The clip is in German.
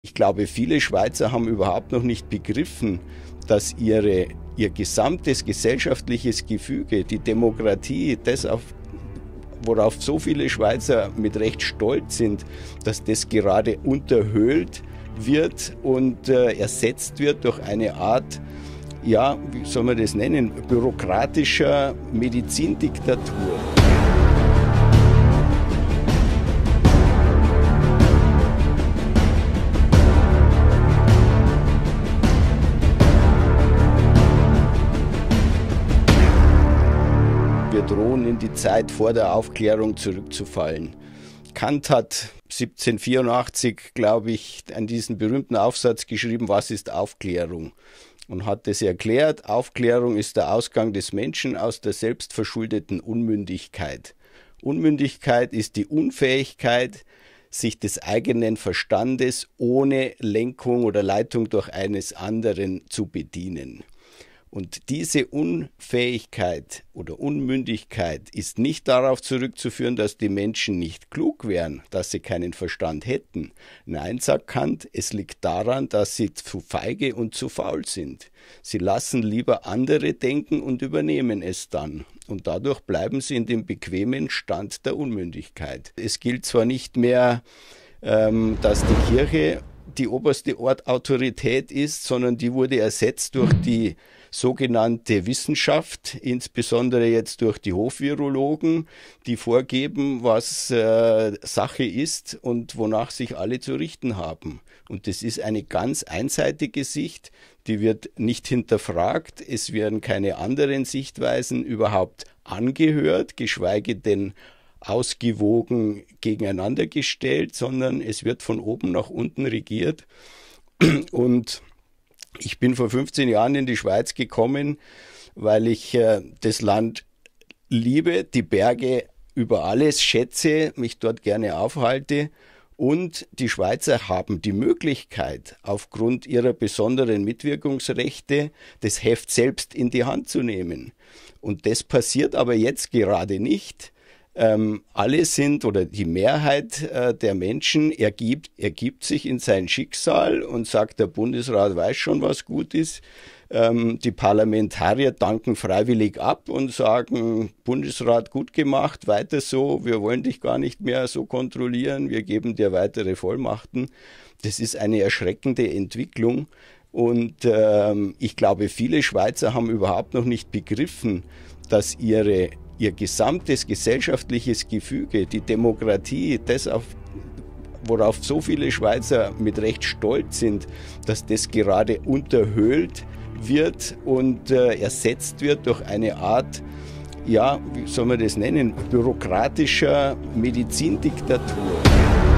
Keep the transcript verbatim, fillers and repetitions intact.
Ich glaube, viele Schweizer haben überhaupt noch nicht begriffen, dass ihre, ihr gesamtes gesellschaftliches Gefüge, die Demokratie, das, auf, worauf so viele Schweizer mit Recht stolz sind, dass das gerade unterhöhlt wird und äh, ersetzt wird durch eine Art, ja, wie soll man das nennen, bürokratischer Medizindiktatur. Wir drohen in die Zeit vor der Aufklärung zurückzufallen. Kant hat siebzehnhundertvierundachtzig, glaube ich, an diesen berühmten Aufsatz geschrieben, was ist Aufklärung? Und hat es erklärt, Aufklärung ist der Ausgang des Menschen aus der selbstverschuldeten Unmündigkeit. Unmündigkeit ist die Unfähigkeit, sich des eigenen Verstandes ohne Lenkung oder Leitung durch eines anderen zu bedienen. Und diese Unfähigkeit oder Unmündigkeit ist nicht darauf zurückzuführen, dass die Menschen nicht klug wären, dass sie keinen Verstand hätten. Nein, sagt Kant, es liegt daran, dass sie zu feige und zu faul sind. Sie lassen lieber andere denken und übernehmen es dann. Und dadurch bleiben sie in dem bequemen Stand der Unmündigkeit. Es gilt zwar nicht mehr, ähm, dass die Kirche die oberste Autorität ist, sondern die wurde ersetzt durch die sogenannte Wissenschaft, insbesondere jetzt durch die Hofvirologen, die vorgeben, was äh, Sache ist und wonach sich alle zu richten haben. Und das ist eine ganz einseitige Sicht, die wird nicht hinterfragt, es werden keine anderen Sichtweisen überhaupt angehört, geschweige denn ausgewogen gegeneinander gestellt, sondern es wird von oben nach unten regiert. Und ich bin vor fünfzehn Jahren in die Schweiz gekommen, weil ich äh, das Land liebe, die Berge über alles schätze, mich dort gerne aufhalte. Und die Schweizer haben die Möglichkeit, aufgrund ihrer besonderen Mitwirkungsrechte, das Heft selbst in die Hand zu nehmen. Und das passiert aber jetzt gerade nicht. Ähm, alle sind oder die Mehrheit äh, der Menschen ergibt, ergibt sich in sein Schicksal und sagt, der Bundesrat weiß schon, was gut ist. Ähm, die Parlamentarier danken freiwillig ab und sagen, Bundesrat, gut gemacht, weiter so, wir wollen dich gar nicht mehr so kontrollieren, wir geben dir weitere Vollmachten. Das ist eine erschreckende Entwicklung. Und ähm, ich glaube, viele Schweizer haben überhaupt noch nicht begriffen, dass ihre ihr gesamtes gesellschaftliches Gefüge, die Demokratie, das, auf, worauf so viele Schweizer mit Recht stolz sind, dass das gerade unterhöhlt wird und äh, ersetzt wird durch eine Art, ja, wie soll man das nennen, bürokratischer Medizindiktatur.